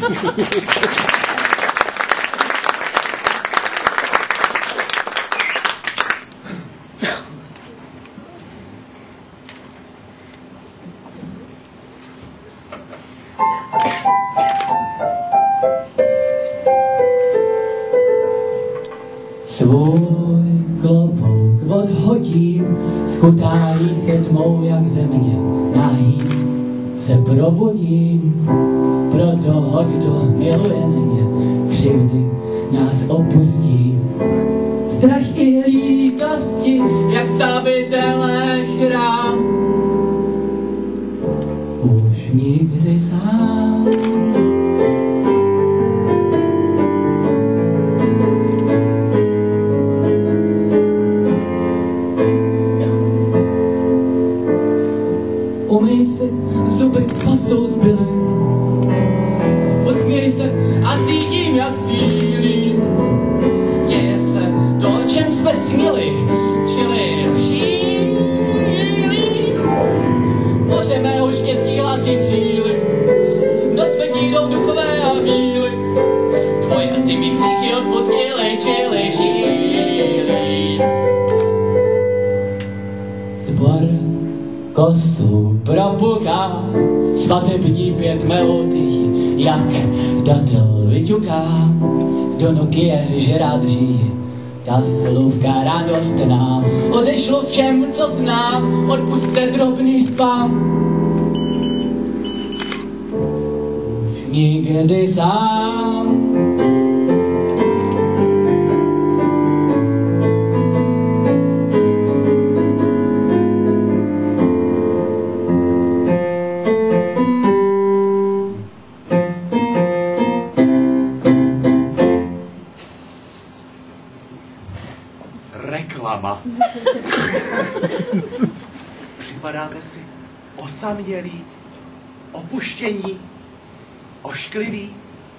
Svůj klobouk odhodím, skutálí se tmou jak země, nahý se probudím. Pro toho, kdo miluje mě, křivdy nás opustí. Strach i lítosti, jak stavitelé chrám, už nikdy sám. Umyj si zuby pastou zbyly, usměj se a cítím, jak sílím. Děje se to, o čem jsme směli, čili šílí. Moře mého štěstí hlasy příly, do smrti jdou duchové a víly. Tvoje ty mi kříky odpustily, čili šílí. Zbor kosou propuká, svatební pět melodii, jak datel vyťuká. Do Nokie, že rád žije, ta slůvka radostná, odešlo všem, co znám, odpusťte drobný spám. Už nikdy sám. Reklama. Připadáte si osamělí, opuštění, ošklivý?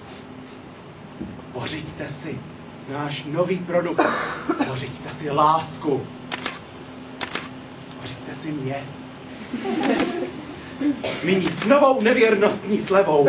Pořiďte si náš nový produkt. Pořiďte si lásku. Pořiďte si mě. Nyní s novou nevěrnostní slevou.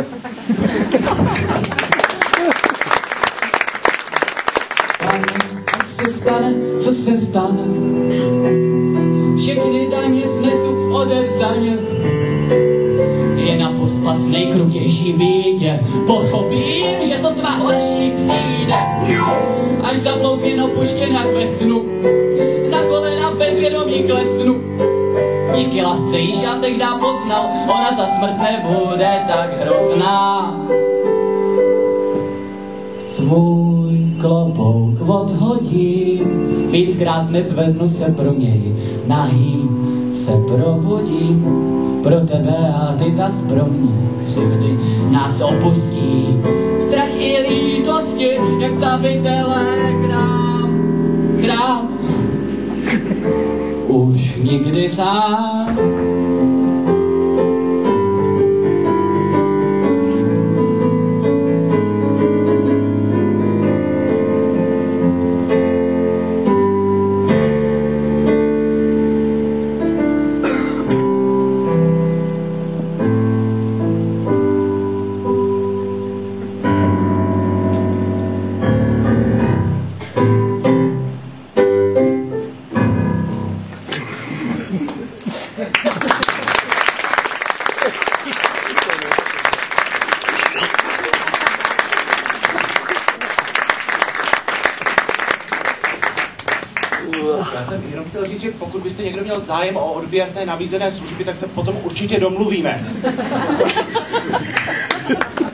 Co se stane, co se stane? Všechny daně snesu odevzdaně. Je na pospas nejkrutější bídě. Pochopím, že sotva horší přijde. Až zablouzněn opuštěn jak ve snu, na kolena bezvědomí klesnu. Díky lásce již já tehdy poznal, ona ta smrt nebude tak hrozná. Svůj klobouk odhodím, víckrát nezvednu se pro něj, nahý se probudím. Pro tebe a ty zas pro mě, křivdy nás opustí. Strach i lítosti, jak stavitelé chrám, už nikdy sám. Já jsem jenom chtěl říct, že pokud byste někdo měl zájem o odběr té nabízené služby, tak se potom určitě domluvíme.